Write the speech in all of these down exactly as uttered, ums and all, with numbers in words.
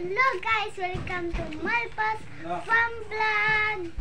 Hello guys, welcome to Malpas Farm Vlog.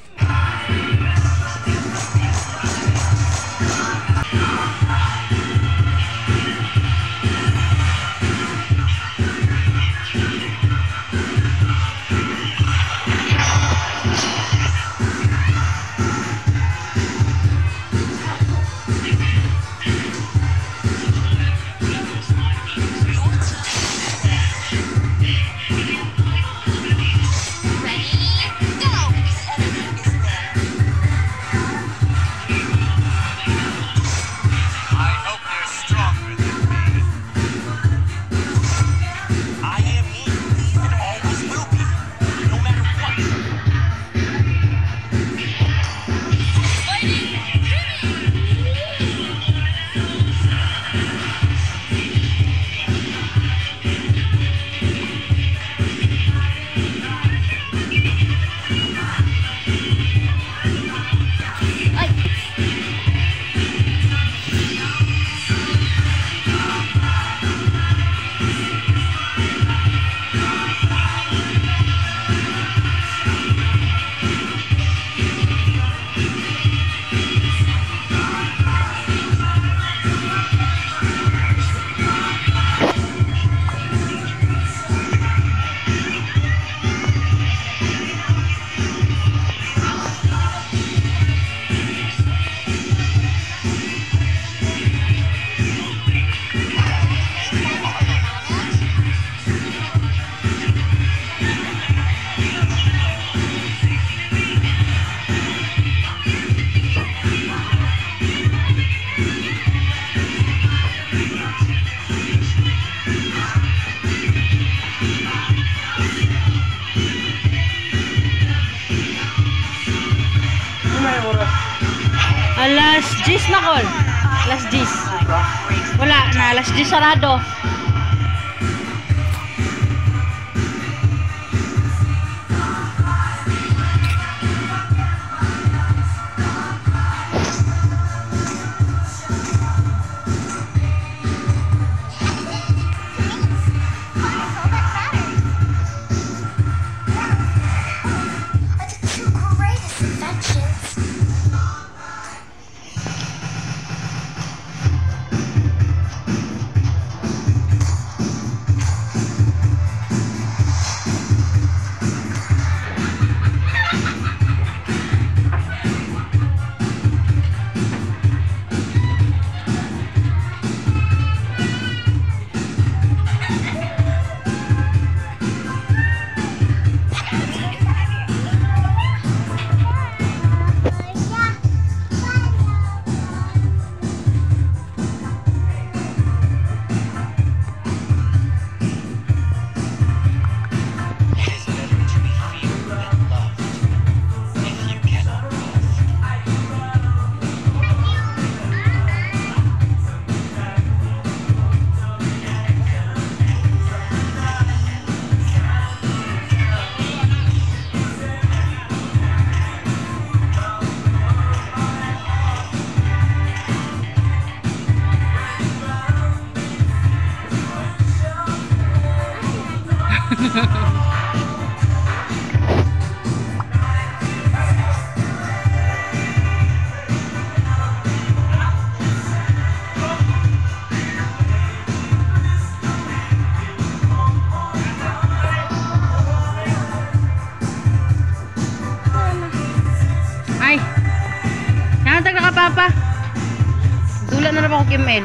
Alas diyes na kol. Alas diyes. Wala na, alas diyes sarado. Ay, nakatag na ka papa. Dula na naman ako kimel.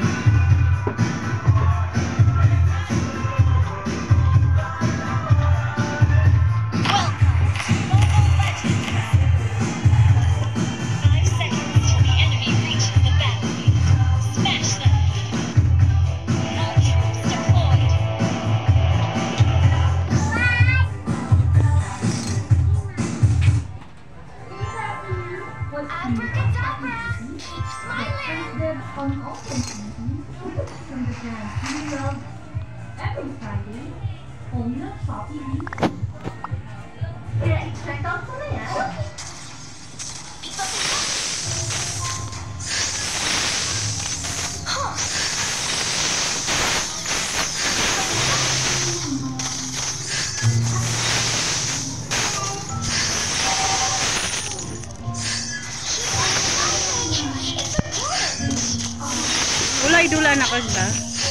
Abracadabra! Keep smiling! On all from the brand you love every Friday, only on Shopee. Kaya i-check out ko na yan. Wala na ko sila.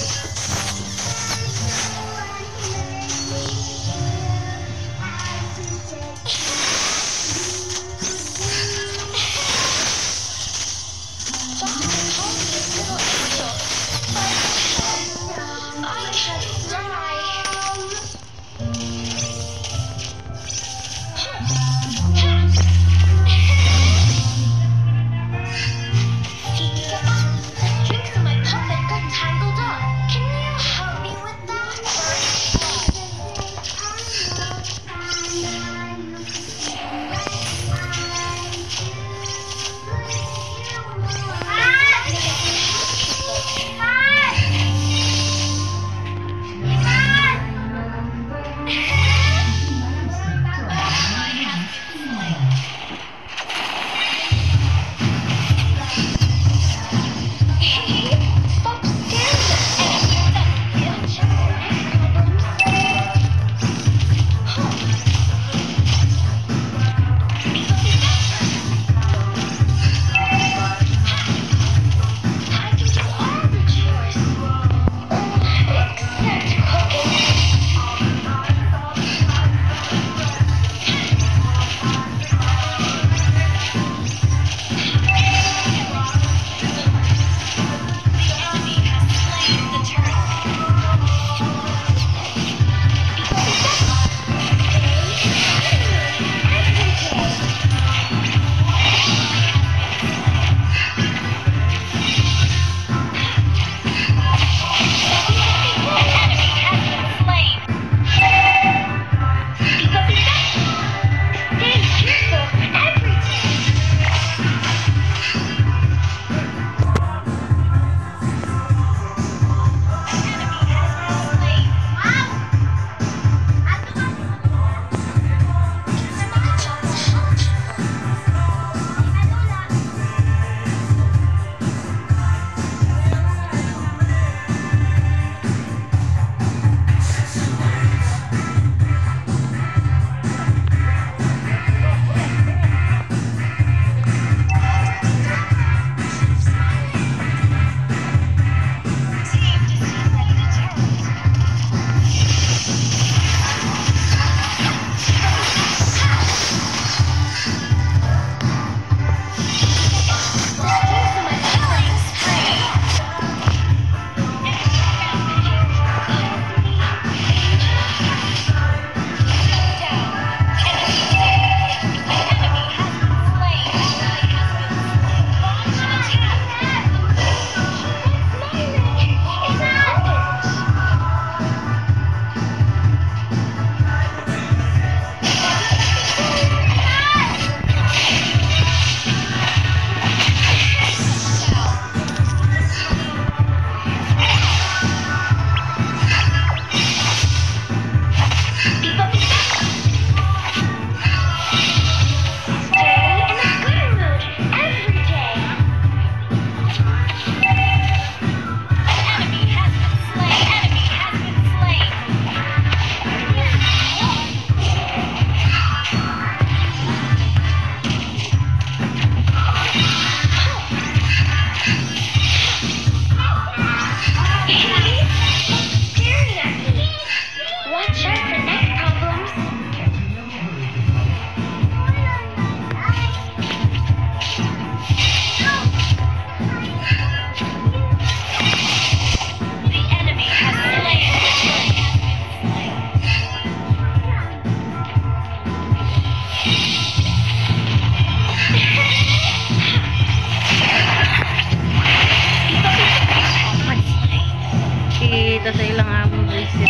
dito sa ilang among visit.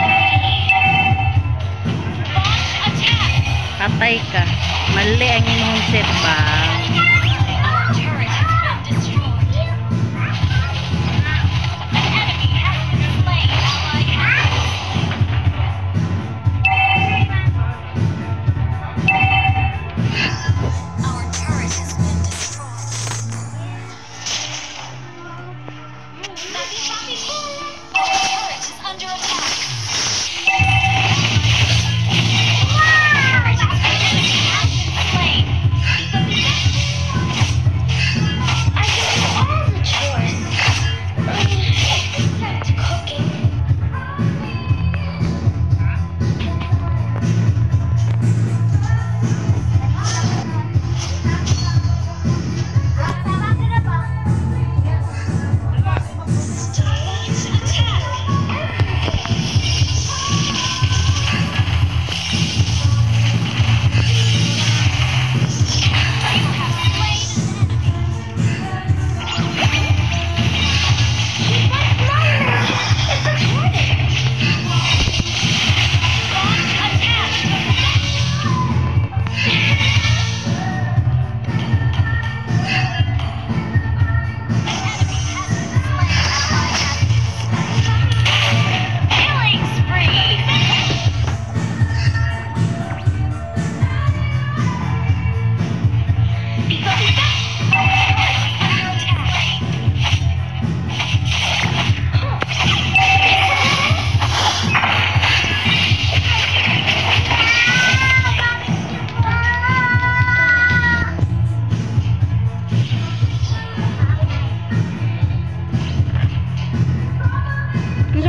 Patay ka. Mali ang imong set ba?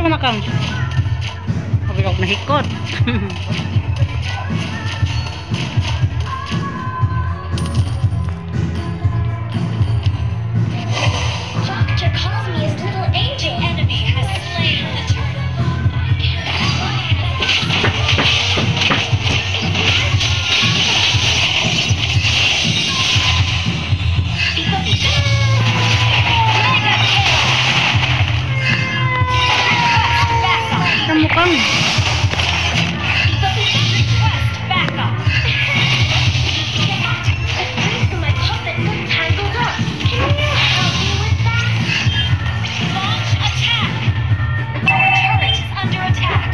naman akang. Kabilog na hikot. Doctor calls me his little angel. Enemy has slain the turtle. I can't fly Kamu kang. my puppet got tangled up. Can you help me with that? Launch attack. Our turret is under attack.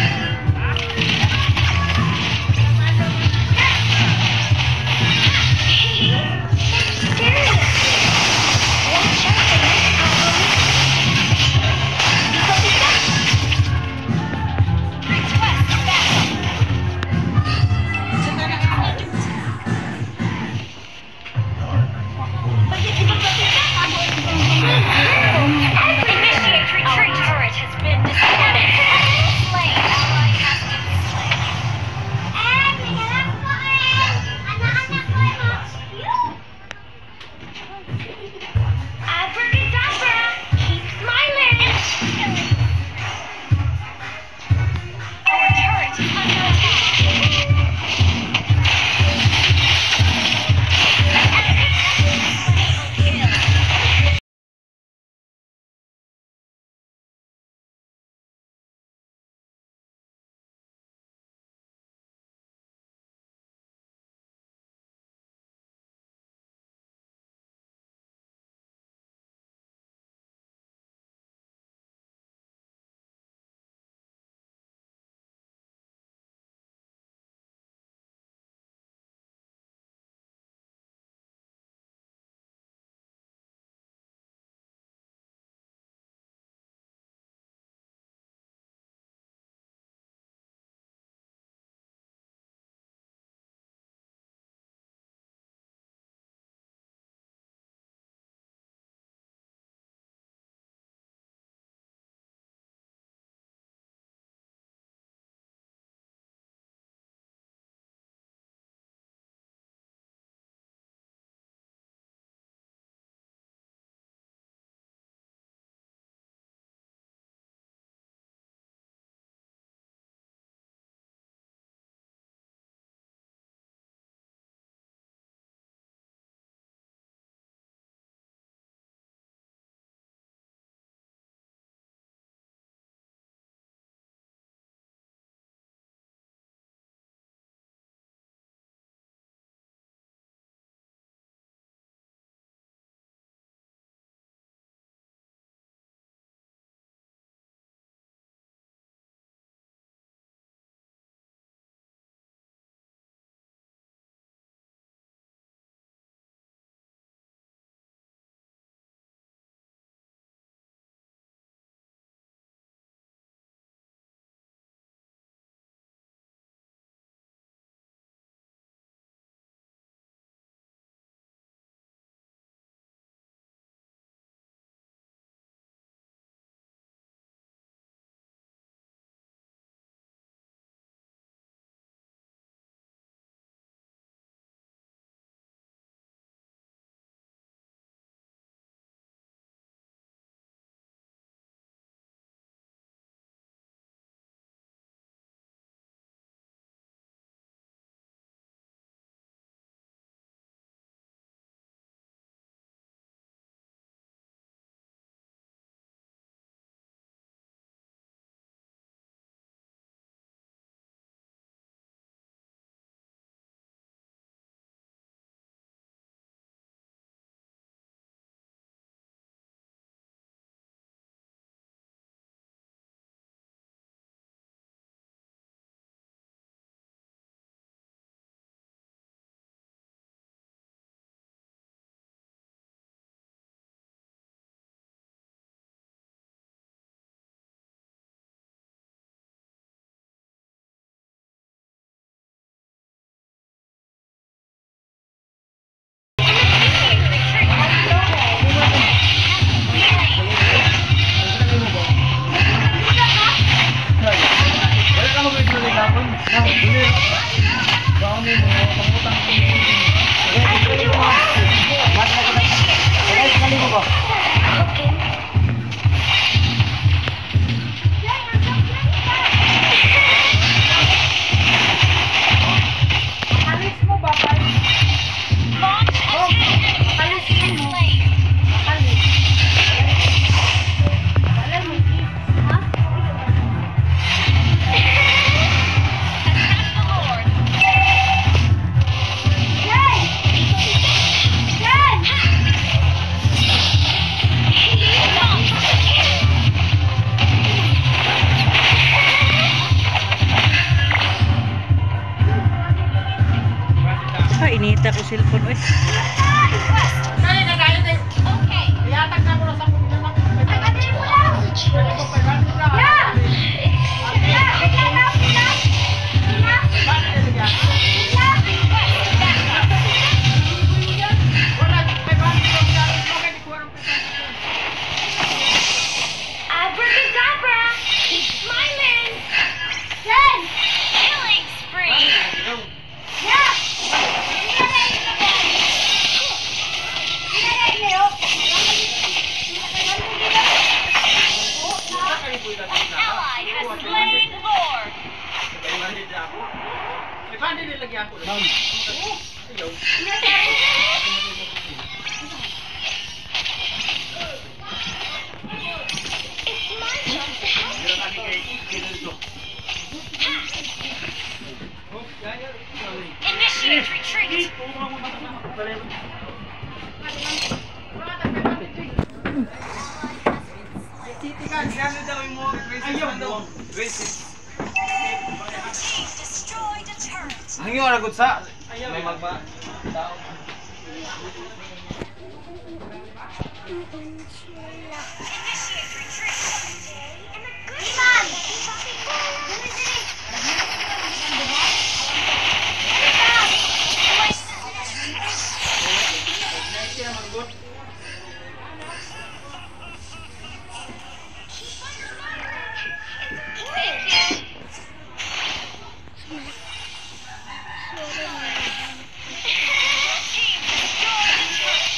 Serious. Watch out for this problem. Ah, inita ko cellphone eh. Abracadabra! Keep smiling! Good! Killing spree! Yeah! An ally has slain Lord! It's my job to help. Initiate retreat! Team destroyed a turret! Ang iyo na gutsa. May magba. Tao. Initiate retreat! Iman! Thank you! Team destroyed a turret!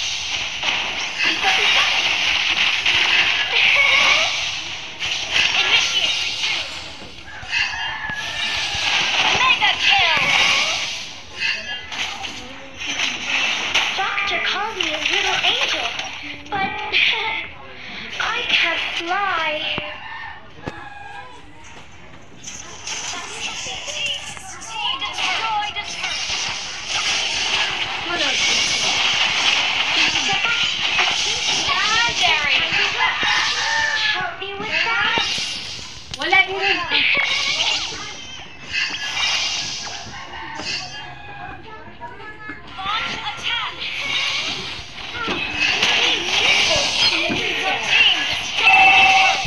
Initiate retreat! Mega kill! Doctor calls me a little angel, but I can't fly. Team destroyed a turret! Legendary! Help me with that? Wala yun. Launch attack! Your team destroyed!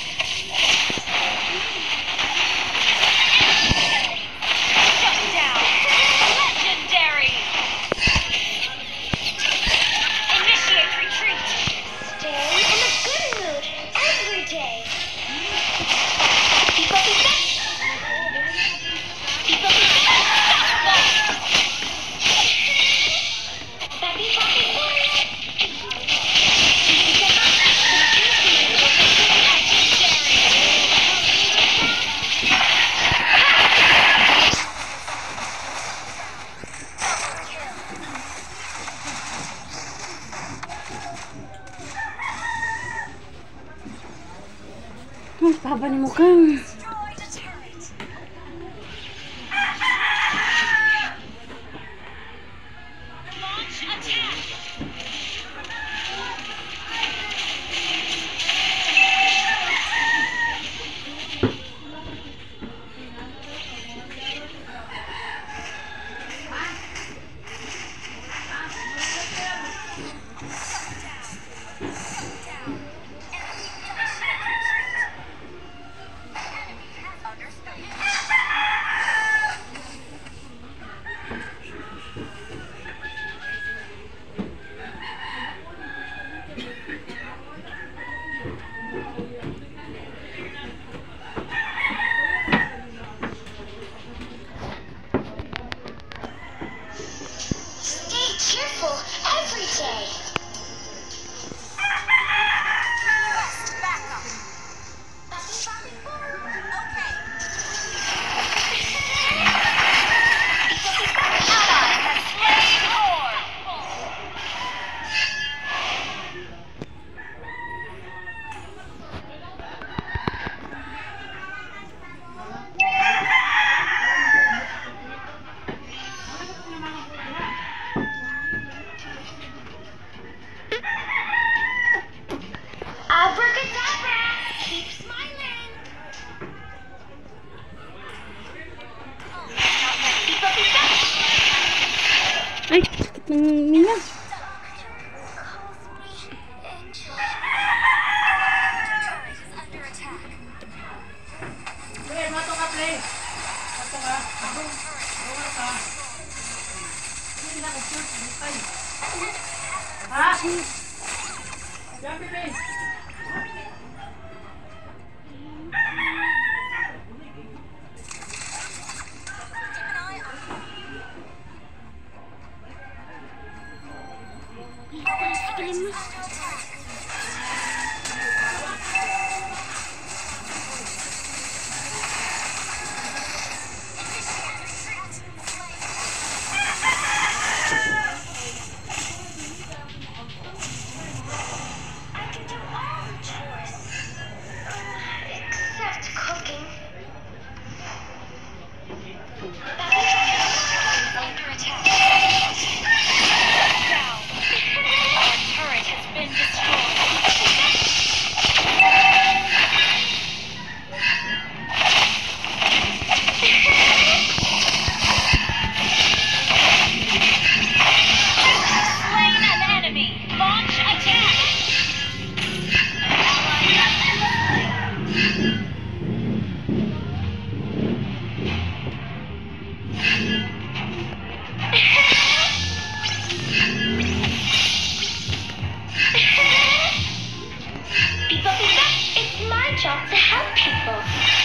Shut down! Legendary! Initiate retreat! Stay in a good mood every day. People be back. People be back. Baby, baby, Mas taba ni mo kang. destroyed a turret. Launch attack! Initiate retreat! ng Mina. Play, mato ka, play. Mato ka. Mato ka. Hindi na ka-shoot. Bukay. Ha? Yan, play. Except cooking. Under attack. Down. Our turret has been destroyed. Slain an enemy. Launch attack. Ally has been slain. People, people, it's my job to help people.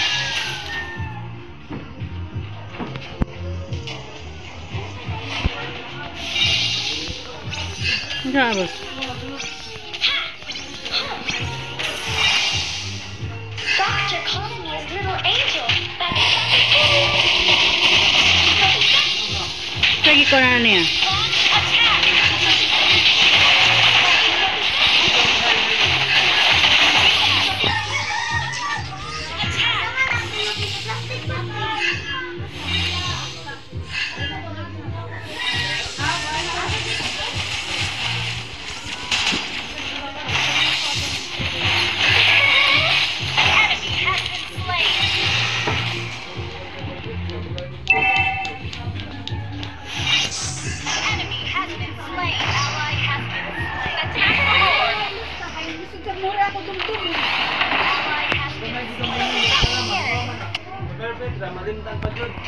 Grabe. Doctor calls me his little angel. Lagi ko na niya. Launch attack. Enemy has been slain. Enemy has been slain. Ally has been slain. Attack the Lord. Ally has been slain. Perfect, malimtan pa dyan.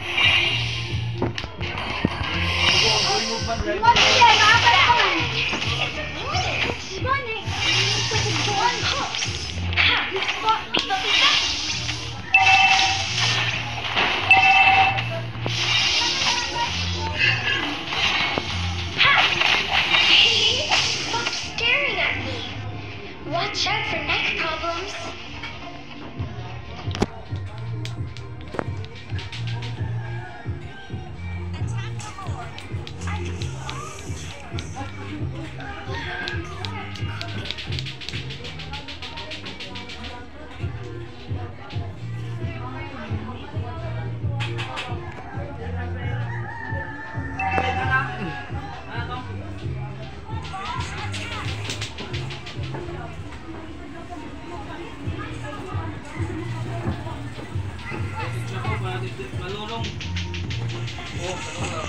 Stop staring at me. Watch out for neck problems. Malulong. Oh, malulong.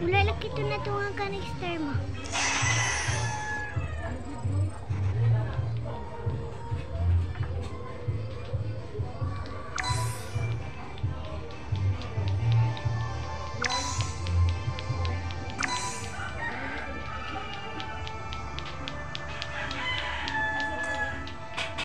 Wala lang kita na tungang kanister mo.